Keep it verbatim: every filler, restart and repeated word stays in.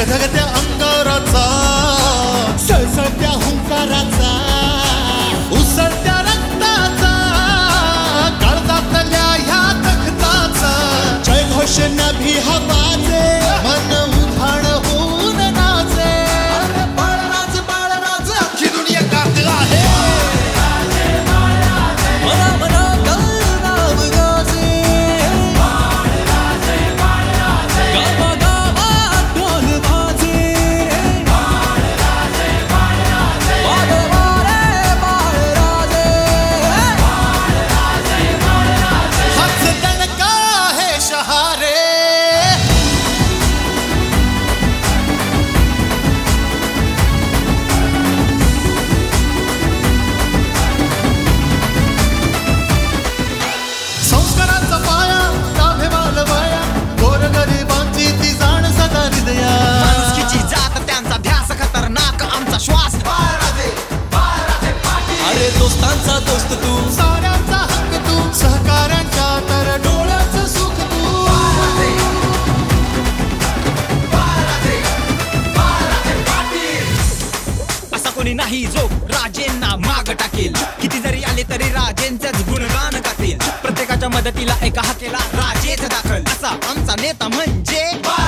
धगधगत्या अंगाराचा, सळसळत्या हुंकाराचा, उसळत्या रक्ताचा, काळजातल्या ह्या तख्ताचा जयघोष नभी हवाचे, मन उधाण होऊन नाचे. बाळराज बाळराज अख्खी दुनिया गात आहे. मना मना नाव गाजे, गावा गावात ढोल वाजे. वाजवा रे बाळराजे, हाच दणका आहे शहारे. संस्कारांचा पाया गाभे मालवाया, गोरगरिबांची ती जाण सदा हृदया. माणुसकीची जात त्यांचा ध्यास खतरनाक आमचा श्वास. अरे दोस्तांचा दोस्त तू, साऱ्यांचा हक्क तू, सहकाऱ्यांच्या तर डोळ्याचं सुख तू. असा कोणी नाही जो राजेंना माग टाकेल. किती जरी आले तरी राजेंचंच गुणगान गातील. प्रत्येकाच्या मदतीला एका हाकेला राजेच दाखल. असा आमचा नेता म्हणजे